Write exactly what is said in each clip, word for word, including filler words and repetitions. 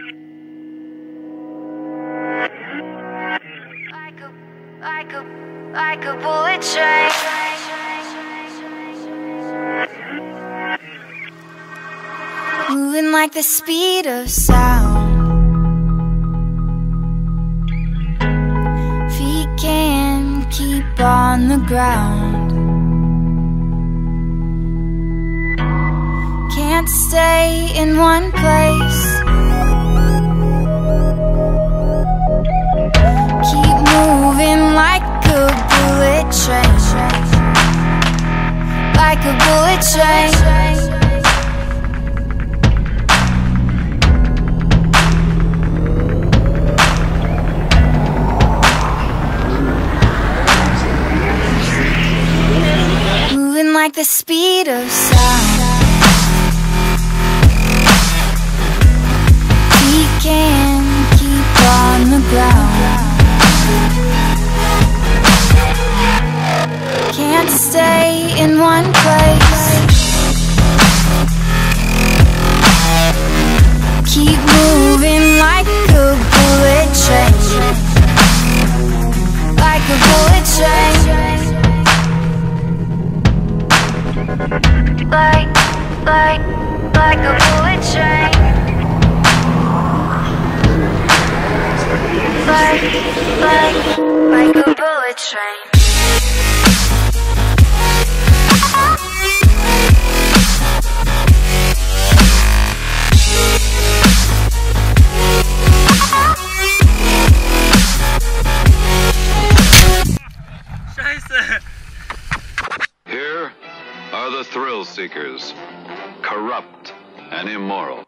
Like a, like a, like a bullet train. Moving like the speed of sound. Feet can't keep on the ground. Can't stay in one place. Keep moving like a bullet train. Like a bullet train. Moving like the speed of sound. We can't keep on the ground. Can't stay in one place. Keep moving like a bullet train. Like a bullet train. Like, like, like a bullet train. Like, like, like a bullet train. Here are the thrill seekers, corrupt and immoral.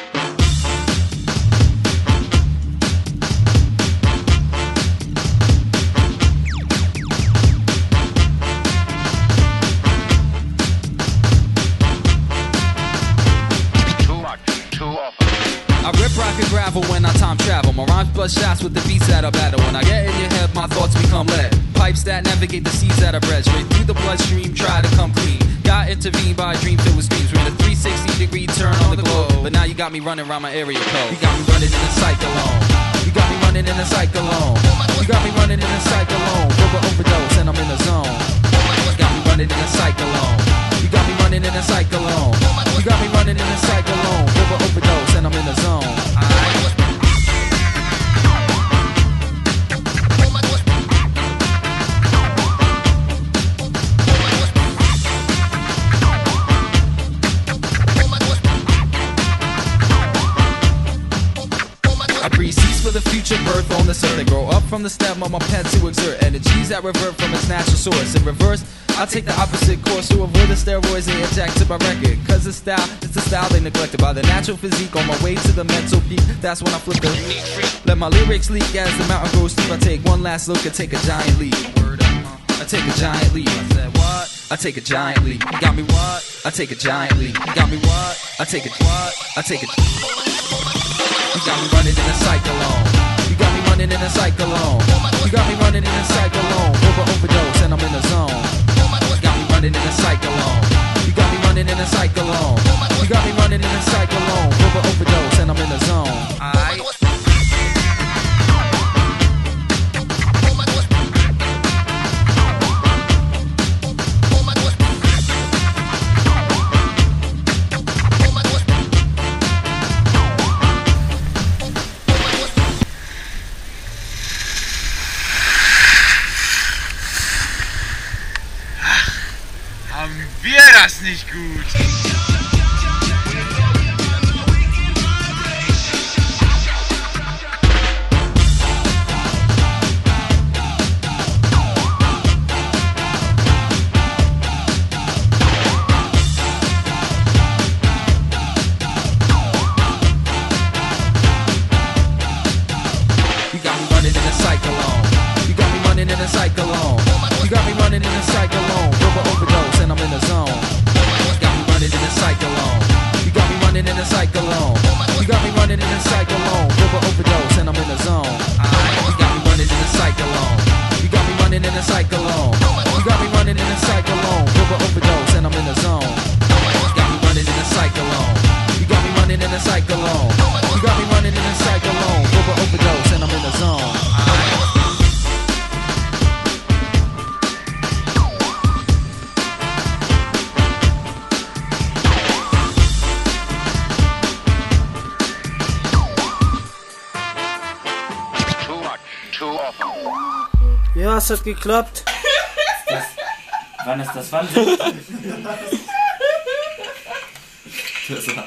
I rip rock and gravel when I time travel. My rhymes bust shots with the beats that I battle. When I get in your head, my thoughts become lead. Pipes that navigate the seas that I bred. Straight through the bloodstream, try to come clean. Got intervened by a dream filled with streams. We're in a three sixty degree turn on the globe. But now you got me running around my area code. You got me running in a cyclone. You got me running in a cyclone. You got me running in a cyclone. Rubber overdose and I'm in the zone. You got me running in a cyclone. You got me running in a cyclone. You got me running in a cyclone. Rubber overdose and I'm in the zone. For the future birth on this earth, they grow up from the stem of my pen to exert energies that revert from its natural source. In reverse, I take the opposite course to avoid the steroids they inject to my record. Cause the style, it's the style they neglected by the natural physique. On my way to the mental peak, that's when I flip the let my lyrics leak as the mountain grows steep. I take one last look and take a giant leap. I take a giant leap. I said what? I take a giant leap. You got me what? I take a giant leap. You got me what? I take a what? I take a You got me running in a cyclone. You got me running in a cyclone. You got me running in a cyclone. Over overdose and I'm in the zone. You got me running in a cyclone. You got me running in a cyclone. You got me running in a cyclone. Over overdose and I'm in the zone. Aight. Haben wir das nicht gut? You got me running in a cyclone. You got me running in a cyclone. You got me running in a cyclone. Rubber overdose and I'm in the zone. You got me running in a cyclone. You got me running in a cyclone. You got me running in a cyclone. Rubber overdose and I'm in the zone. You got me running in a cyclone. You got me running in a cyclone. You got me running in a cyclone. Rubber overdose and I'm in the zone. You got me running in a cyclone. You got me running in a cyclone. You got me running in a Ja, es hat geklappt. Das, wann ist das? Wann sind das? War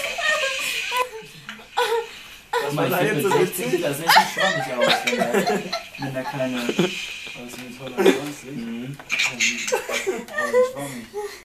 das mal, ich finde, mit sechzehn sieht das nicht so schwammig aus, wenn da, wenn da keine... Was mit Holland aussieht? Mhm. Schwammig.